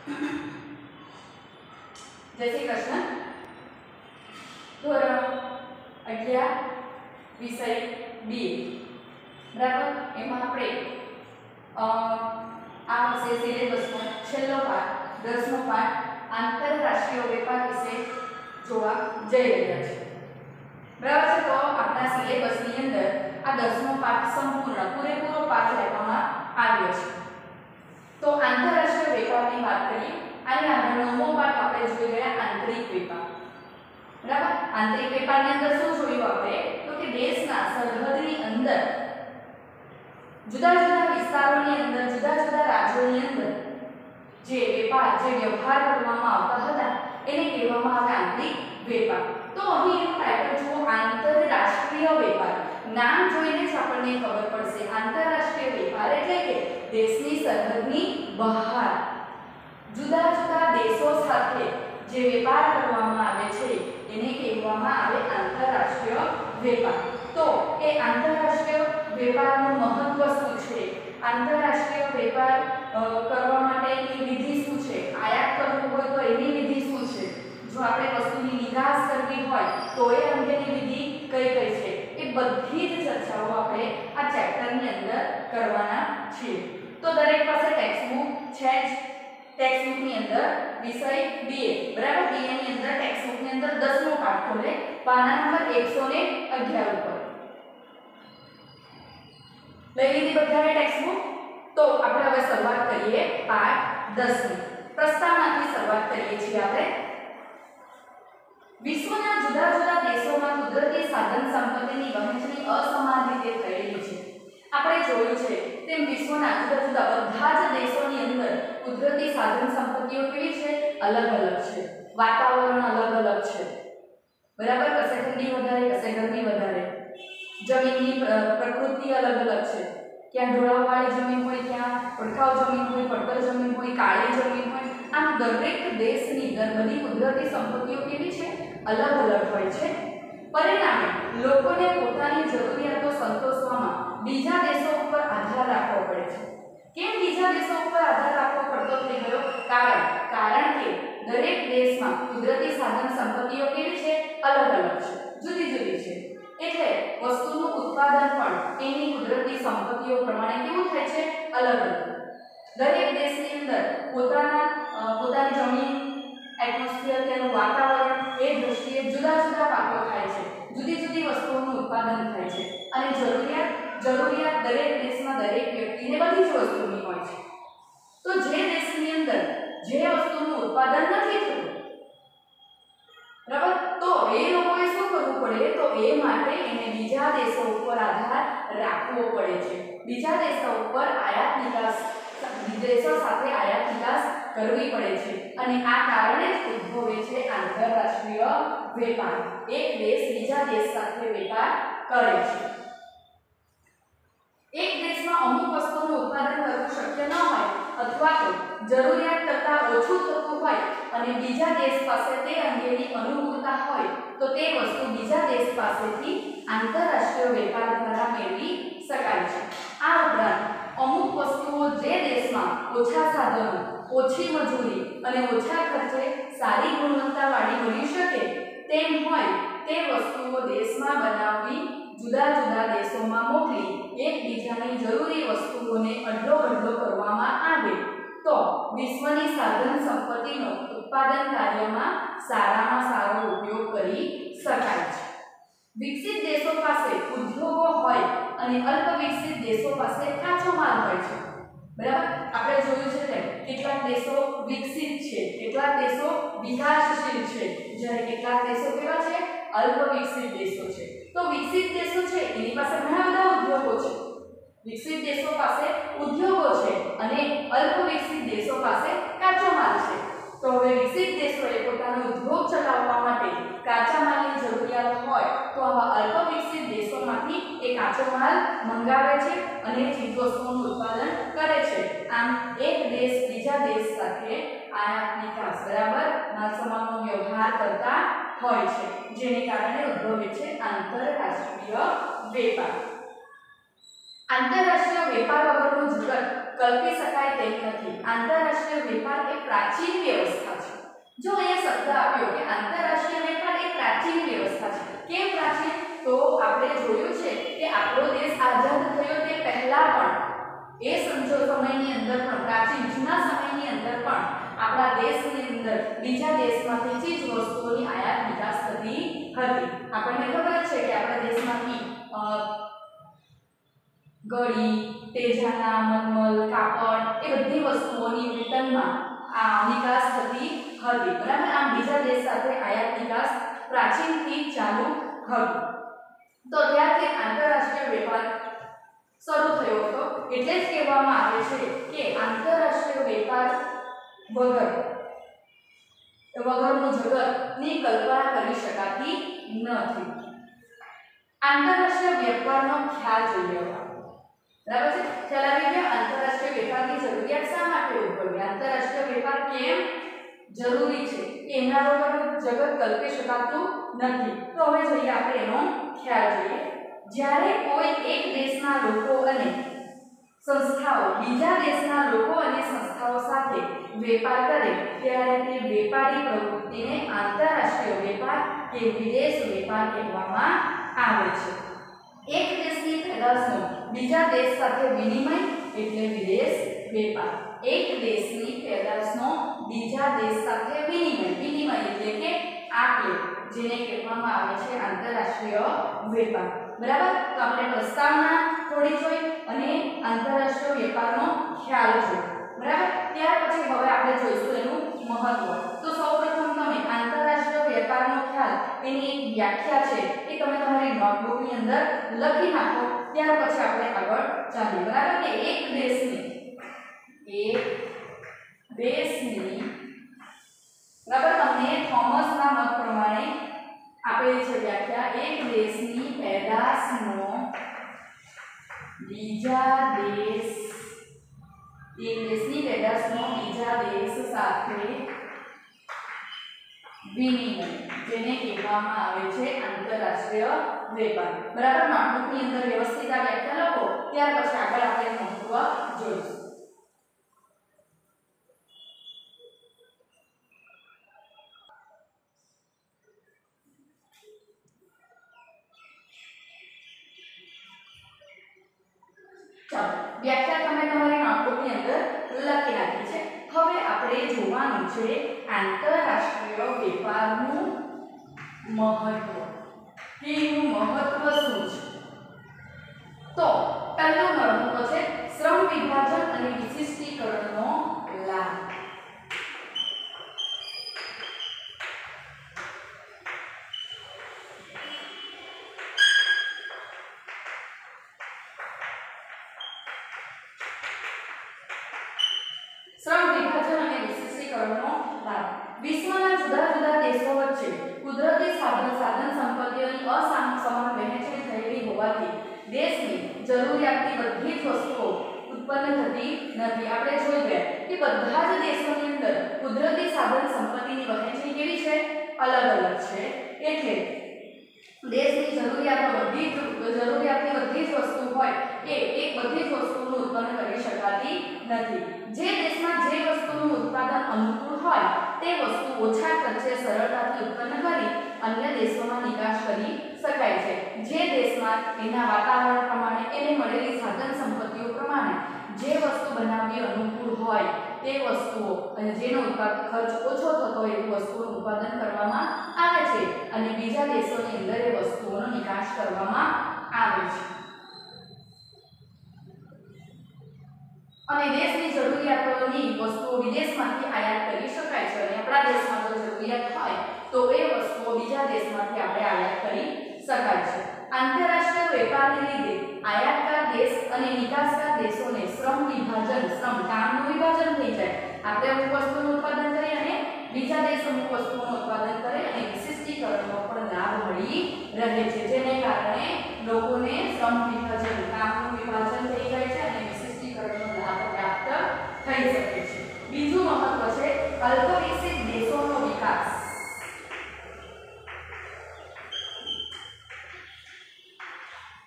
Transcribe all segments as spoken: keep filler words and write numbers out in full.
જય શ્રી કૃષ્ણ. ધોરણ અગિયાર વિષય બી બરાબર. એમાં આપણે આ વિષય સિલેબસનો છેલ્લો પાઠ દસમો પાઠ આંતરરાષ્ટ્રીય વેપાર વિશે જોવા જઈ રહ્યા છે. બરાબર છે. તો આપણા સિલેબસની અંદર આ દસમો પાઠ સંપૂર્ણ પૂરેપૂરો પાઠ લેવામાં આવ્યો છે. તો આંતરરાષ્ટ્રીય વેપારની વાત કરીએ. આની આગળ નવમો પાઠ આપણે જોઈ ગયા આંતરિક વેપાર. બરાબર. આંતરિક વેપારની અંદર શું જોયું આપણે? તો કે દેશના સરહદની અંદર જુદા જુદા વિસ્તારોની અંદર જુદા જુદા રાજ્યોની અંદર જે વેપાર જે વ્યવહાર કરવામાં આવતા હતા એને કહેવામાં આવે આંતરિક વેપાર. તો અહીં એનું ટાઇટલ જુઓ, આંતરરાષ્ટ્રીય વેપાર. નામ જોઈને જ આપણને ખબર પડશે આંતરરાષ્ટ્રીય વેપાર એટલે કે દેશની સરહદની બહાર જુદા જુદા દેશો સાથે જે વેપાર કરવામાં આવે છે એને કહેવામાં આવે આંતરરાષ્ટ્રીય વેપાર. તો એ આંતરરાષ્ટ્રીય વેપારનું મહત્વ શું છે? આંતરરાષ્ટ્રીય વેપાર કરવા માટેની વિધિ શું છે? આયાત કરવું હોય તો એની વિધિ શું છે? જો આપણે વસ્તુની નિકાસ કરવી હોય તો એ અંગેની વિધિ કઈ કઈ છે? એ બધી જ ચર્ચાઓ આપણે આ ચેપ્ટરની અંદર કરવાના છીએ. તો દરેક પાસે ટેક્સ્ટબુક છે જ. ટેક્સ્ટબુકની અંદર વિષય બીએ બરાબર. બીએ ની અંદર ટેક્સ્ટબુકની અંદર દસમો પાઠ ખોલે પાના નંબર એકસો અગિયાર ઉપર લઈ લીધી બધાએ ટેક્સ્ટબુક. તો આપણે હવે શરૂઆત કરીએ પાઠ દસ ની. પ્રસ્તાવનાથી શરૂઆત કરીએ છીએ આપણે. વિશ્વના જુદા જુદા દેશોમાં કુદરતી સાધન સંપત્તિની વહેંચણી અસમાન રીતે થયેલી છે. આપણે જોયું છે તેમ વિશ્વના જુદા જુદા બધા જ દેશોની અંદર કુદરતી સાધન સંપત્તિઓ કેવી છે? અલગ અલગ છે. વાતાવરણ અલગ અલગ છે. બરાબર. કશે ઠંડી વધારે, કશે ગરમી વધારે. જમીનની પ્રકૃતિ અલગ અલગ છે. ક્યાં ઢોળાવવાળી જમીન હોય, ક્યાં પડખાવ જમીન હોય, પડતર જમીન હોય, કાળી જમીન હોય. આમ દરેક દેશની બધી કુદરતી સંપત્તિઓ કેવી છે? અલગ અલગ હોય છે. પરિણામે લોકોને પોતાની જરૂરિયાતો સંતોષવામાં બીજા દેશો ઉપર આધાર રાખવો પડે છે. કેમ બીજા દેશો ઉપર આધાર રાખવો પડતો થઈ ગયો? કારણ કારણ કે દરેક દેશમાં કુદરતી સાધન સંપત્તિઓ કેવી છે? અલગ અલગ છે, જુદી જુદી છે. એટલે વસ્તુનું ઉત્પાદન પણ એની કુદરતી સંપત્તિઓ પ્રમાણે કેવું થાય છે? અલગ અલગ. દરેક દેશની અંદર પોતાના પોતાની જમીન, એટમોસ્ફિયર, તેનું વાતાવરણ એ દૃષ્ટિએ જુદા જુદા પાકો થાય છે. જુદી જુદી વસ્તુઓનું ઉત્પાદન થાય છે અને જરૂરિયાત જરૂરિયાત દરેક દેશમાં દરેક વ્યક્તિને બધી જ વસ્તુની હોય છે. તો જે દેશની અંદર જે વસ્તુનું ઉત્પાદન નથી થતું બરાબર, તો એ લોકોએ શું કરવું પડે? તો એ માટે એને બીજા દેશો ઉપર આધાર રાખવો પડે છે. બીજા દેશો ઉપર આયાત નિકાસ દેશો સાથે આયાત નિકાસ કરવી પડે છે અને આ કારણે જ ઉદ્ભવે છે આંતરરાષ્ટ્રીય વેપાર. એક દેશ બીજા દેશ સાથે વેપાર કરે છે. એક દેશમાં અમુક વસ્તુનું ઉત્પાદન કરવું શક્ય ન હોય અથવા તો જરૂરિયાત કરતાં ઓછું થતું હોય અને બીજા દેશ પાસે તે અંગેની અનુકૂળતા હોય તો તે વસ્તુ બીજા દેશ પાસેથી આંતરરાષ્ટ્રીય વેપાર દ્વારા મેળવી શકાય છે. આ ઉપરાંત અમુક વસ્તુઓ જે દેશમાં ઓછા સાધનો, ઓછી મજૂરી અને ઓછા ખર્ચે સારી ગુણવત્તાવાળી બની શકે તેમ હોય તે વસ્તુઓ દેશમાં બનાવવી જુદા જુદા દેશોમાં મોકલી એકબીજાની જરૂરી વસ્તુઓને અડલો બદલો કરવામાં આવે તો વિશ્વની સાધન સંપત્તિનો ઉત્પાદન કાર્યમાં સારામાં સારો ઉપયોગ કરી શકાય છે. વિકસિત દેશો પાસે ઉદ્યોગો હોય અને અલ્પ વિકસિત દેશો પાસે કાચો માલ હોય છે. બરાબર. આપણે જોયું છે તેમ કેટલાક દેશો વિકસિત છે, કેટલાક દેશો વિકાસશીલ છે, જ્યારે કેટલાક દેશો કેવા છે? અલ્પ વિકસિત દેશો છે. તો વિકસિત દેશો છે એની પાસે ઘણા બધા ઉદ્યોગો છે. વિકસિત દેશો પાસે ઉદ્યોગો છે અને અલ્પ વિકસિત દેશો પાસે કાચો માલ છે. તો હવે વિકસિત દેશોએ પોતાનો ઉદ્યોગ ચલાવવા માટે કાચા માલની જરૂરિયાત હોય તો આવા અલ્પ વિકસિત દેશોમાંથી એ કાચો માલ મંગાવે છે અને ચીજવસ્તુઓનું ઉત્પાદન કરે છે. આમ એક દેશ બીજા દેશ સાથે આયાત નિકાસ બરાબર માલસામાનનો વ્યવહાર કરતા હોય છે, જેને કારણે ઉદ્ભવે છે આંતરરાષ્ટ્રીય વેપાર. આંતરરાષ્ટ્રીય વેપાર વગરનું જગત કલ્પી શકાય તેમ નથી. આંતરરાષ્ટ્રીય વેપાર એ પ્રાચીન વ્યવસ્થા છે। જો અહીંયા શબ્દ આપ્યો કે આંતરરાષ્ટ્રીય વેપાર એ પ્રાચીન વ્યવસ્થા છે, કેમ પ્રાચીન? તો આપણે જોયું છે કે આપણો દેશ આઝાદ થયો તે પહેલા પણ એ સમજો સમયની અંદર પણ પ્રાચીન જૂના સમયની અંદર પણ આપણા દેશની અંદર બીજા દેશમાંથી ચીજ વસ્તુઓની આયાત નિકાસ થતી હતી। આપણને ખબર છે કે આપણા દેશમાંથી ગળી, તેજાના, મલમલ, કાપડ એ બધી વસ્તુઓની બ્રિટનમાં આ નિકાસ થતી હતી, બરાબર। આમ બીજા દેશ સાથે આયાત નિકાસ પ્રાચીનથી ચાલુ હતું। તો ત્યારથી આંતરરાષ્ટ્રીય વેપાર શરૂ થયો હતો। એટલે જ કહેવામાં આવે છે કે આંતરરાષ્ટ્રીય વેપાર વગર વગરનું જગતની કલ્પના કરી શકાતી નથી। આંતરરાષ્ટ્રીય વેપારનો ખ્યાલ જોઈએ, બરાબર છે? ખ્યાલ આવી ગયો? આંતરરાષ્ટ્રીય વેપારની જરૂરિયાત શા માટે ઉદ્ભવી? આંતરરાષ્ટ્રીય વેપાર કેમ જરૂરી છે એના વગર જગત કલ્પી શકાતું નથી। તો હવે જોઈએ આપણે એનો ખ્યાલ જોઈએ। જ્યારે કોઈ એક દેશના લોકો અને સંસ્થાઓ બીજા દેશના લોકો અને સંસ્થાઓ સાથે વેપાર કરે ત્યારે તે વેપારી પ્રવૃત્તિને આંતરરાષ્ટ્રીય વેપાર કે વિદેશ વેપાર કહેવામાં આવે છે। એક દેશની પેદાશનો બીજા દેશ સાથે વિનિમય એટલે વિદેશ વેપાર। એક દેશની પેદાશનો બીજા દેશ સાથે વિનિમય વિનિમય એટલે કે આપ-લે, જેને કહેવામાં આવે છે આંતરરાષ્ટ્રીય વેપાર, બરાબર? તો આપણે પ્રસ્તાવના થોડી જોઈ અને આંતરરાષ્ટ્રીય વેપારનો ખ્યાલ જોયો, બરાબર? ત્યાર પછી હવે આપણે જોઈશું એનું મહત્વ। તો સૌપ્રથમ તમે આંતરરાષ્ટ્રીય વેપારનો ખ્યાલ એની એક વ્યાખ્યા છે એ તમે તમારી નોટબુકની અંદર લખી નાખો। ત્યાર પછી આપણે આગળ ચાલીએ, બરાબર? કે એક દેશની એક દેશની બરાબર તમને થોમસના મત પ્રમાણે આપેલી છે વ્યાખ્યા। એક દેશની પેદાશનો બીજા દેશ એક દેશની પેદાશનો બીજા દેશ સાથે વિનિમય, જેને કહેવામાં આવે છે આંતરરાષ્ટ્રીય વેપાર, બરાબર? નોટબુકની અંદર વ્યવસ્થિત આ વ્યાખ્યા લખો, ત્યાર પછી આગળ આપણે મહત્વ જોઈશું। વ્યાખ્યા તમે તમારી નોટબુકની અંદર લખી નાખી છે। હવે આપણે જોવાનું છે આંતરરાષ્ટ્રીય વેપારનું મહત્વ, કે એનું મહત્વ શું છે। તો પહેલું મહત્વ છે શ્રમ વિભાજન અને વિશિષ્ટીકરણનો લાભ। શ્રમ વિભાજન અને વિશિષ્ટીકરણનો લાભ વિશ્વના જુદા જુદા દેશો વચ્ચે કુદરતી સાધન સાધન સંપત્તિઓની અસમાન વહેંચણી થયેલી હોવાથી દેશની જરૂરિયાતની બધી જ વસ્તુઓ ઉત્પન્ન થતી નથી। આપણે જોઈ ગયા કે બધા જ દેશોની અંદર કુદરતી સાધન સંપત્તિની વહેંચણી કેવી છે? અલગ અલગ છે। એટલે દેશની જરૂરિયાતો બધી જ જરૂરિયાતની બધી જ વસ્તુ હોય એ એક બધી જ વસ્તુનું ઉત્પન્ન કરી શકાતી નથી। જે દેશમાં જે વસ્તુનું ઉત્પાદન અનુકૂળ હોય તે વસ્તુ ઓછા ખર્ચે સરળતાથી ઉત્પન્ન કરી અન્ય દેશોમાં નિકાસ કરી શકાય છે। જે દેશમાં એના વાતાવરણ પ્રમાણે એને મળેલી સાધન સંપત્તિઓ પ્રમાણે જે વસ્તુ બનાવવી અનુકૂળ હોય તે વસ્તુઓ અને જેનો ઉત્પાદન ખર્ચ ઓછો થતો હોય એવી વસ્તુઓનું ઉત્પાદન કરવામાં આવે છે અને બીજા દેશોની અંદર એ વસ્તુઓનો નિકાસ કરવામાં આવે છે। અને દેશની જરૂરિયાતોની વસ્તુઓ વિદેશમાંથી આયાત કરી શકાય છે અને આપણા દેશમાં જો જરૂરિયાત હોય તો એ વસ્તુઓ બીજા દેશમાંથી આપણે આયાત કરી શકાય છે। આંતરરાષ્ટ્રીય વેપારને લીધે આયાતકાર દેશ અને નિકાસકાર દેશોને શ્રમ વિભાજન શ્રમ કામનું વિભાજન થઈ જાય। આપણે અમુક વસ્તુનું ઉત્પાદન કરી અને બીજા દેશ અમુક વસ્તુઓનું ઉત્પાદન કરે અને વિશિષ્ટીકરણનો પણ લાભ મળી રહે છે, જેને કારણે લોકોને શ્રમ વિભાજન કામનું વિભાજન થઈ જાય છે અને વિશિષ્ટીકરણનો લાભ પ્રાપ્ત થઈ શકે છે। બીજું મહત્વ છે અલ્પવિકસિત દેશોનો વિકાસ।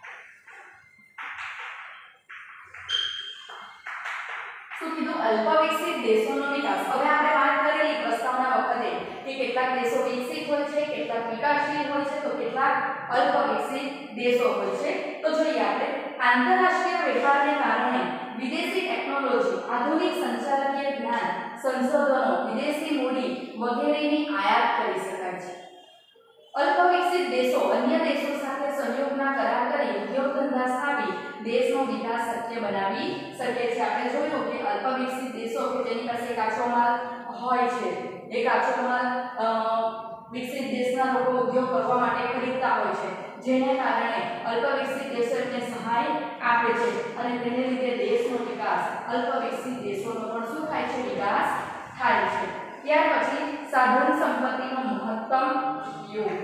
શું કીધું? અલ્પવિકસિત વિકસિત દેશોનો વિકાસ. હવે આપણે વાત કરેલી પ્રસ્તાવના વખતે કે કેટલાક દેશો વિકસિત હોય છે, કેટલાક વિકાસશીલ હોય છે, તો કેટલાક અલ્પ વિકસિત દેશો હોય છે. તો જોઈએ આપણે આંતરરાષ્ટ્રીય વેપારને કારણે વિદેશી ટેકનોલોજી, આધુનિક સંચાલકીય જ્ઞાન, સંશોધનો, વિદેશી મૂડી વગેરેની આયાત કરી શકાય છે. અલ્પ વિકસિત દેશો અન્ય દેશો સાથે સહયોગના કરાર કરી ઉદ્યોગ ધંધા સ્થાપી દેશનો વિકાસ શક્ય બનાવી શકે છે. આપણે જોયું કે અલ્પ વિકસિત દેશો કે જેની પાસે કાચો માલ હોય છે, એ કાચો માલ વિકસિત દેશના લોકો ઉદ્યોગ કરવા માટે ખરીદતા હોય છે, જેને કારણે અલ્પ વિકસિત દેશોને સહાય આપે છે અને તેને લીધે દેશનો વિકાસ અલ્પ વિકસિત દેશોનો પણ શું થાય છે, વિકાસ થાય છે. ત્યાર પછી સાધન સંપત્તિનો મહત્તમ ઉપયોગ.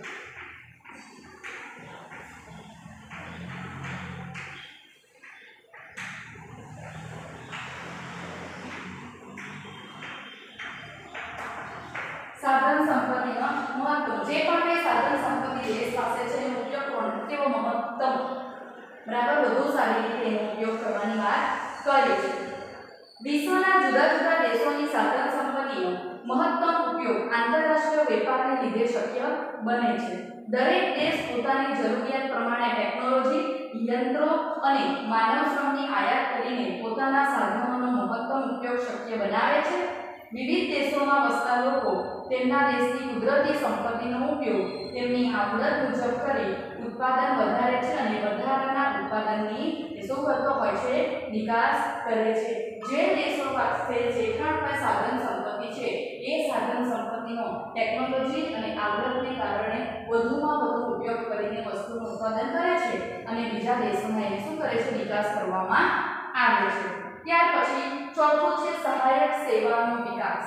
સાધન સંપત્તિનો મહત્તમ. જે પણ કઈ સાધન સંપત્તિ દેશ પાસે છે એનો ઉપયોગ કરવાનો કેવો મહત્તમ, બરાબર, વધુ સારી રીતે એનો ઉપયોગ કરવાની વાત કરી છે. વિશ્વના જુદા જુદા દેશોની સાધન સંપત્તિનો મહત્તમ ઉપયોગ આંતરરાષ્ટ્રીય વેપારને લીધે શક્ય બને છે. દરેક દેશ પોતાની જરૂરિયાત પ્રમાણે ટેકનોલોજી, યંત્રો અને માનવ શ્રમની આયાત કરીને પોતાના સાધનોનો મહત્તમ ઉપયોગ શક્ય બનાવે છે. વિવિધ દેશોમાં વસતા લોકો તેમના દેશની કુદરતી સંપત્તિનો ઉપયોગ તેમની આવડત મુજબ કરી ઉત્પાદન વધારે છે અને વધારાના ઉત્પાદનની શું કરતો હોય છે, નિકાસ કરે છે. જે દેશો પાસે જે પણ સાધન સંપત્તિ છે એ સાધન સંપત્તિનો ટેકનોલોજી અને આવડતને કારણે વધુમાં વધુ ઉપયોગ કરીને વસ્તુનું ઉત્પાદન કરે છે અને બીજા દેશોમાં એને શું કરે છે, નિકાસ કરવામાં આવે છે. ત્યાર પછી ચોથું છે સહાયક સેવાનો વિકાસ.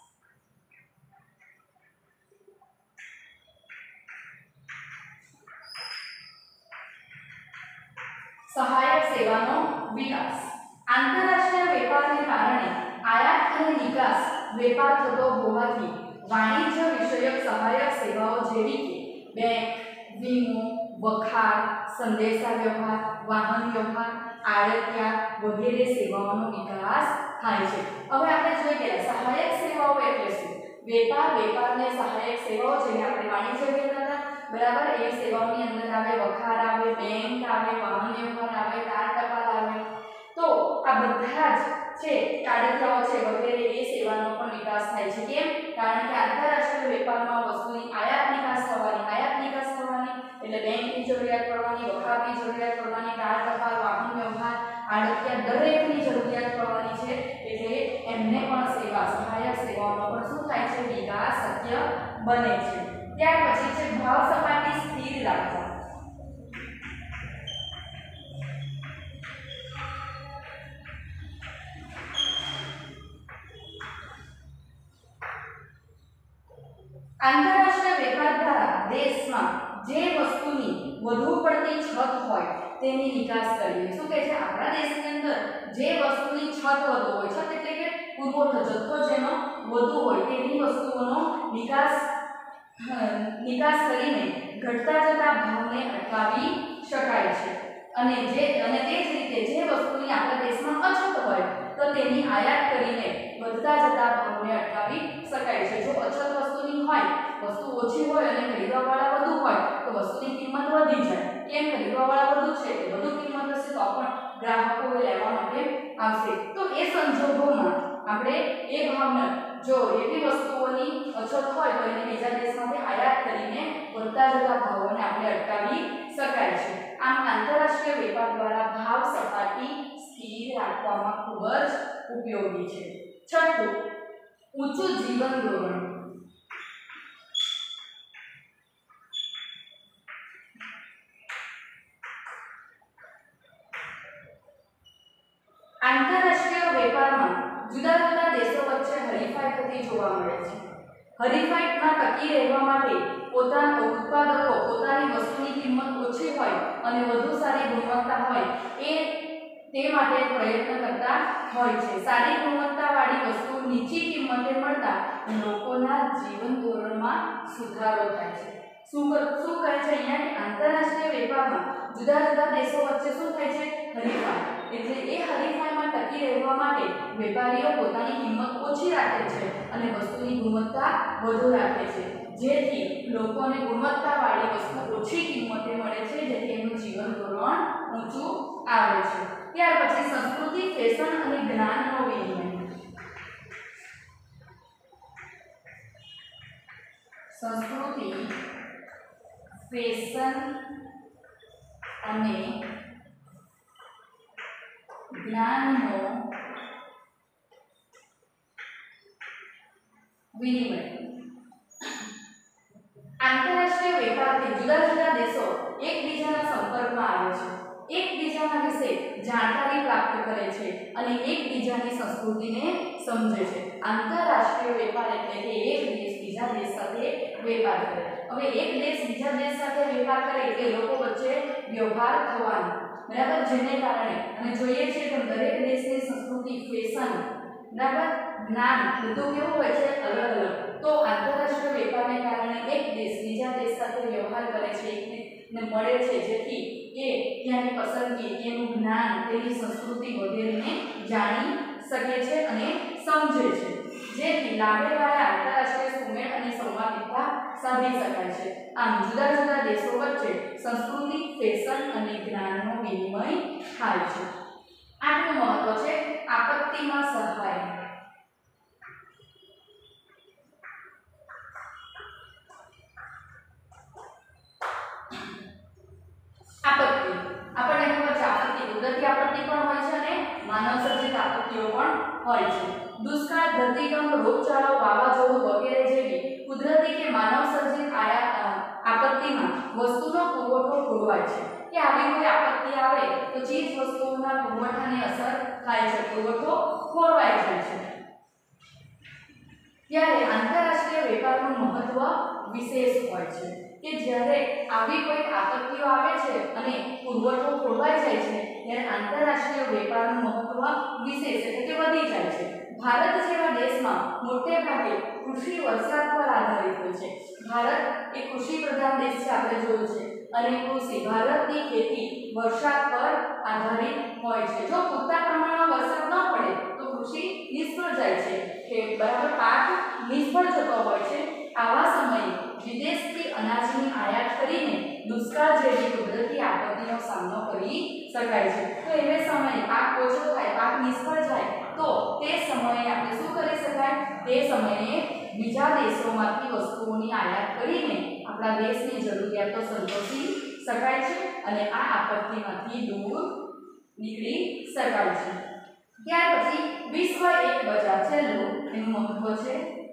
સહાયક સેવાનો વિકાસ. આંતરરાષ્ટ્રીય વેપારને કારણે આયાત અને નિકાસ વેપાર થતો હોવાથી વાણિજ્ય વિષયક સહાયક સેવાઓ જેવી કે બેંક, વીમો, વખાર, સંદેશા વ્યવહાર, વાહન વ્યવહાર, આડતિયા વગેરે સેવાઓનો વિકાસ થાય છે. હવે આપણે જોઈએ કે સહાયક સેવાઓ એટલે શું? વેપાર વેપારને સહાયક સેવાઓ જેને આપણે વાણિજ્ય કહેતા હતા, બરાબર, એ સેવાઓની અંદર આવે વખાર આવે, બેંક આવે, વાહન વ્યવહાર આવે, તાર ટપાલ આવે. તો આ બધા જ છે આડતિયાઓ છે વગેરે એ સેવાનો પણ વિકાસ થાય છે. કેમ? કારણ કે આંતરરાષ્ટ્રીય વેપારમાં વસ્તુની આયાત નિકાસ થવાની, આયાત નિકાસ થવાની એટલે બેંકની જરૂરિયાત પડવાની, વખારની જરૂરિયાત પડવાની, તાર ટપાલ, વાહન વ્યવહાર, આડતિયા દરેકની જરૂરિયાત પડવાની છે. એટલે એમને પણ સેવા સહાયક સેવાઓનો પણ શું થાય છે, વિકાસ શક્ય બને છે. ત્યાર પછી છે ભાવ સપાટી સ્થિર રાખવા. આંતરરાષ્ટ્રીય વેપાર દ્વારા દેશમાં જે વસ્તુની વધુ પડતી છત હોય તેની નિકાસ કરવી. શું કહે છે? આપણા દેશની અંદર જે વસ્તુની છત વધુ હોય, છત એટલે કે પુરવઠો, જથ્થો જેનો વધુ હોય તેની વસ્તુઓનો નિકાસ નિકાસ કરીને ઘટતા જતા ભાવને અટકાવી શકાય છે. અને જે અને તે જ રીતે જે વસ્તુની આપણા દેશમાં અછત હોય તો તેની આયાત કરીને વધતા જતા ભાવને અટકાવી શકાય છે. જો અછત વસ્તુની હોય, વસ્તુ ઓછી હોય અને ખરીદવાવાળા વધુ હોય તો વસ્તુની કિંમત વધી જાય. કેમ? ખરીદવાવાળા વધુ છે એટલે વધુ કિંમત હશે તો પણ ગ્રાહકો લેવા માટે આવશે. તો એ સંજોગોમાં આપણે એ ભાવને જો એવી વસ્તુઓની અછત હોય તો એને બીજા દેશમાંથી આયાત કરીને વધતા જતા ભાવોને આપણે અટકાવી શકાય છે. આમ આંતરરાષ્ટ્રીય વેપાર દ્વારા ભાવ સપાટી સ્થિર રાખવામાં ખૂબ જ ઉપયોગી છે. છઠ્ઠું, ઊંચું જીવન ધોરણ. આંતરરાષ્ટ્રીય વેપારમાં જુદા જુદા દેશો વચ્ચે હરીફાઈ થતી જોવા મળે છે. હરીફાઈમાં ટકી રહેવા માટે પોતાના ઉત્પાદકો પોતાની વસ્તુની કિંમત ઓછી હોય અને વધુ સારી ગુણવત્તા હોય એ તે માટે પ્રયત્ન કરતા હોય છે. સારી ગુણવત્તાવાળી વસ્તુ નીચી કિંમતે મળતા લોકોના જીવન ધોરણમાં સુધારો થાય છે. શું શું કહે છે અહીંયા કે આંતરરાષ્ટ્રીય વેપારમાં જુદા જુદા દેશો વચ્ચે શું થાય છે? હરીફાઈ. એટલે એ હરીફાઈમાં ટકી રહેવા માટે વેપારીઓ પોતાની કિંમત ઓછી રાખે છે અને વસ્તુની ગુણવત્તા વધુ રાખે છે, જેથી લોકોને ગુણવત્તાવાળી વસ્તુ ઓછી કિંમતે મળે છે, જેથી એનું જીવન ધોરણ ઊંચું આવે છે. ત્યાર પછી સંસ્કૃતિ, ફેશન અને જ્ઞાનનો વિનિમય. સંસ્કૃતિ, ફેશન અને જ્ઞાનનો વિનિમય. આંતરરાષ્ટ્રીય વેપારથી જુદા જુદા દેશો એકબીજાના સંપર્કમાં આવે છે, એકબીજાના વિશે જાણકારી પ્રાપ્ત કરે છે અને એકબીજાની સંસ્કૃતિને સમજે છે. આંતરરાષ્ટ્રીય વેપાર એટલે કે એક દેશ બીજા દેશ સાથે વેપાર કરે. હવે એક દેશ બીજા દેશ સાથે વેપાર કરે એટલે લોકો વચ્ચે વ્યવહાર થવાનો, બરાબર, જેને કારણે અને જોઈએ છે કે દરેક દેશની સંસ્કૃતિ, ફેશન, બરાબર, જ્ઞાન બધું કેવું હોય છે, અલગ અલગ. તો આંતરરાષ્ટ્રીય વેપારને કારણે એક દેશ બીજા દેશ સાથે વ્યવહાર કરે છે, એકને મળે છે, જેથી એ ત્યાંની પસંદગી, તેનું જ્ઞાન, તેની સંસ્કૃતિ વગેરેને જાણી શકે છે અને સમજે છે, જેથી લાંબે ગાળે આંતરરાષ્ટ્રીય સુમેળ અને સંવાદિતા સાધી શકાય છે. આમ જુદા જુદા દેશો વચ્ચે સંસ્કૃતિ, ફેશન અને જ્ઞાનનો વિનિમય થાય છે. આનું મહત્વ છે આપત્તિમાં સહાય. આપત્તિ આપણને ખબર છે, આપત્તિ કુદરતી આપત્તિ પણ હોય છે અને માનવ સર્જિત આપત્તિઓ પણ હોય છે. દુષ્કાળ, ધરતીકંપ, રોગચાળો, વાવાઝોડું વગેરે જેવી કુદરતી કે માનવ સર્જિત આપત્તિમાં વસ્તુનો પુરવઠો ખોરવાય છે કે આવી કોઈ આપત્તિ આવે તો ચીજ વસ્તુઓના પુરવઠાને અસર થાય છે, પુરવઠો ખોરવાઈ જાય છે. ત્યારે આંતરરાષ્ટ્રીય વેપારનું મહત્વ વિશેષ હોય છે કે જ્યારે આવી કોઈ આપત્તિઓ આવે છે અને પુરવઠો ખોરવાઈ જાય છે ત્યારે આંતરરાષ્ટ્રીય વેપારનું મહત્વ વિશેષ એટલે કે વધી જાય છે. ભારત જેવા દેશમાં મોટે ભાગે કૃષિ વરસાદ પર આધારિત હોય છે. ભારત એક કૃષિ પ્રધાન દેશ છે, આપણે જોયું છે, અને કૃષિ, ભારતની ખેતી વરસાદ પર આધારિત હોય છે. જો પૂરતા પ્રમાણમાં વરસાદ ન પડે તો કૃષિ નિષ્ફળ જાય છે, કે બરાબર પાક નિષ્ફળ જતો હોય છે. આવા સમયે વિદેશથી અનાજની આયાત કરીને દુષ્કાળ જેવી કુદરતી આપત્તિનો સામનો કરી શકાય છે. તો એવે સમયે પાક ઓછો થાય, પાક નિષ્ફળ જાય તો તે સમયે આપણે શું કરી શકાય? તે સમયે બીજા દેશોમાંથી વસ્તુઓની આયાત કરીને આપણા દેશની જરૂરિયાતો સંતોષી શકાય છે અને આ આપત્તિમાંથી દૂર નીકળી શકાય છે. ત્યાર પછી વિશ્વ એક બજાર, છેલ્લું એનું મહત્વ છે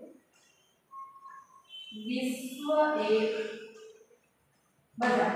વિશ્વ એક બજાર.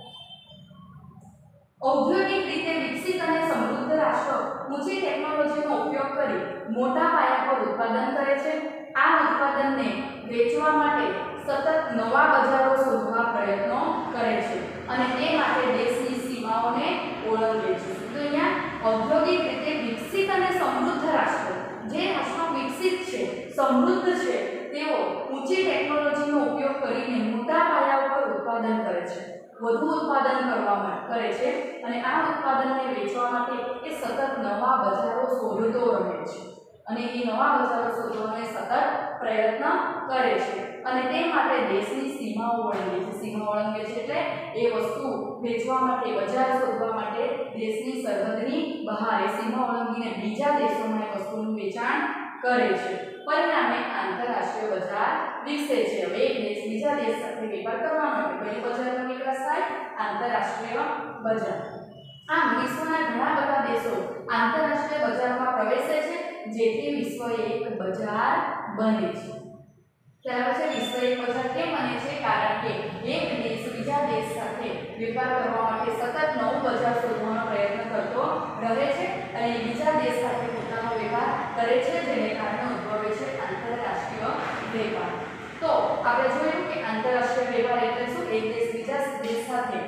ઔદ્યોગિક રીતે વિકસિત અને સમૃદ્ધ રાષ્ટ્રો ઊંચી ટેકનોલોજીનો ઉપયોગ કરી મોટા પાયા પર ઉત્પાદન કરે છે. આ ઉત્પાદનને વેચવા માટે સતત નવા બજારો શોધવા પ્રયત્નો કરે છે અને તે માટે દેશની સીમાઓને ઓળંગે છે. તો અહીંયા ઔદ્યોગિક રીતે વિકસિત અને સમૃદ્ધ રાષ્ટ્રો, જે રાષ્ટ્રો વિકસિત છે, સમૃદ્ધ છે, તેઓ ઊંચી ટેકનોલોજીનો ઉપયોગ કરીને મોટા પાયા પર ઉત્પાદન કરે છે, વધુ ઉત્પાદન કરવા કરે છે અને આ ઉત્પાદનને વેચવા માટે એ સતત નવા બજારો શોધતો રહે છે અને એ નવા બજારો શોધવાનો સતત પ્રયત્ન કરે છે અને તે માટે દેશની સીમાઓ ઓળંગે છે. સીમા ઓળંગે છે એટલે એ વસ્તુ વેચવા માટે, બજાર શોધવા માટે દેશની સરહદની બહાર એ સીમા ઓળંગીને બીજા દેશોમાં એ વસ્તુનું વેચાણ કરે છે. પરિણામે આંતરરાષ્ટ્રીય બજાર વિકસે છે. હવે એક દેશ બીજા દેશ સાથે વેપાર કરવા માટે કઈ બજારનો વિકાસ થાય? આંતરરાષ્ટ્રીય બજાર. આમ વિશ્વના ઘણા બધા દેશો આંતરરાષ્ટ્રીય બજારમાં પ્રવેશે છે, જેથી વિશ્વ એક બજાર બને છે. ખ્યાલ છે વિશ્વ એક બજાર કેમ બને છે? કારણ કે એક દેશ બીજા દેશ સાથે વેપાર કરવા માટે સતત નવું બજાર શોધવાનો પ્રયત્ન કરતો રહે છે અને બીજા દેશ સાથે પોતાનો વેપાર કરે છે, જેને કારણે ઉદ્ભવે છે આંતરરાષ્ટ્રીય વેપાર. તો આપણે જોયું કે આંતરરાષ્ટ્રીય વેપાર એટલે શું? એક દેશ બીજા દેશ સાથે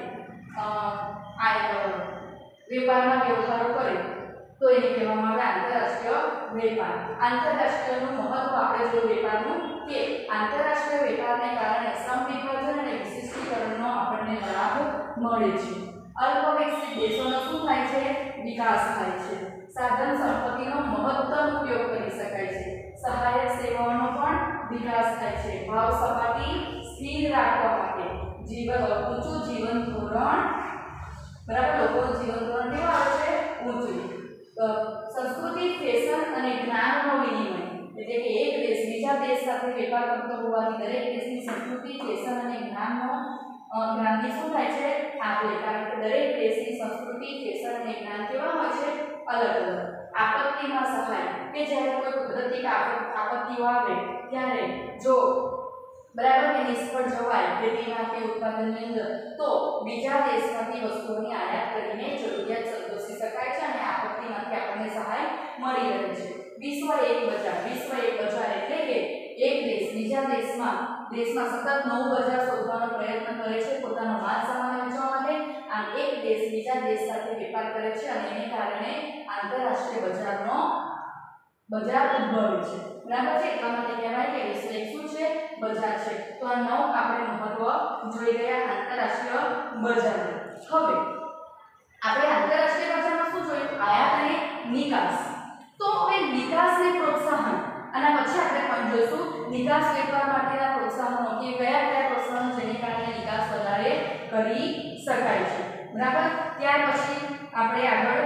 વેપારના વ્યવહારો કરે તો એને કહેવામાં આવે આંતરરાષ્ટ્રીય વેપાર. આંતરરાષ્ટ્રીયનું મહત્વ આપણે જોયું વેપારનું કે આંતરરાષ્ટ્રીય વેપારને કારણે શ્રમ વિભાજન અને વિશિષ્ટીકરણનો આપણને લાભ મળે છે. અલ્પ વિકસિત દેશોનો શું થાય છે? વિકાસ થાય છે। સાધન સંપત્તિનો મહત્તમ ઉપયોગ કરી શકાય છે। સહાયક સેવાઓનો પણ વિકાસ થાય છે। ભાવ સપાટી સ્થિર રાખવા માટે જીવન ઊંચું જીવન ધોરણ બરાબર લોકોનું જીવન ધોરણ કેવું આવે છે ઊંચું। સંસ્કૃતિ ફેશન અને જ્ઞાનનો વિનિમય એટલે કે એક દેશ બીજા દેશ સાથે વેપાર કરતો હોવાથી દરેક દેશની સંસ્કૃતિ ફેશન અને જ્ઞાનનો જ્ઞાનની શું થાય છે આપલે કારણ કે દરેક દેશની સંસ્કૃતિ ફેશન અને જ્ઞાન કેવા હોય છે અલગ અલગ। આપત્તિમાં સહાય કે જ્યારે કોઈ કુદરતી આપત્તિઓ આવે ત્યારે જો બરાબર કે નિષ્ફળ જવાય ખેતીમાં કે ઉત્પાદનની અંદર તો બીજા દેશમાંથી વસ્તુઓની આયાત કરીને જરૂરિયાત સંતોષી શકાય છે અને આપત્તિમાંથી આપણને સહાય મળી રહે છે। વિશ્વ એક બજાર વિશ્વ એક બજાર એટલે કે એક દેશ બીજા દેશમાં દેશમાં સતત નવું બજાર શોધવાનો પ્રયત્ન કરે છે પોતાનો માલ સામાન વેચવા માટે। આમ એક દેશ બીજા દેશ સાથે વેપાર કરે છે અને એને કારણે આંતરરાષ્ટ્રીય બજારનો બજાર ઉદ્ભવે છે બરાબર છે। એટલા માટે કહેવાય કે વિશ્વ એક શું છે બજાર છે। તો આ નવ આપણે મહત્વ જોઈ ગયા આંતરરાષ્ટ્રીય બજાર। હવે આપણે આંતરરાષ્ટ્રીય બજારમાં શું જોયું આયાત અને નિકાસ। તો હવે નિકાસને પ્રોત્સાહન આના પછી આપણે પણ જોઈશું નિકાસ વેપાર માટેના પ્રોત્સાહનો કે કયા કયા પ્રોત્સાહનો જેને કારણે નિકાસ વધારે કરી શકાય છે બરાબર। ત્યાર પછી આપણે આગળ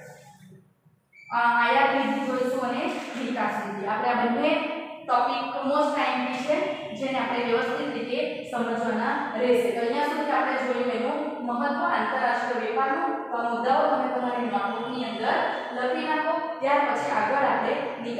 આયાત નીતિ જોઈશું અને નિકાસ નીતિ। આપણે આ બંને ટોપિક મોસ્ટ ટાઈમની છે જેને આપણે વ્યવસ્થિત રીતે સમજવાના રહેશે। તો અહીંયા સુધી આપણે જોયું એનું મહત્વ આંતરરાષ્ટ્રીય વેપારનું મુદ્દાઓ તમે તમારી નોટબુકની અંદર લખી નાખો। ત્યાર પછી આગળ આપણે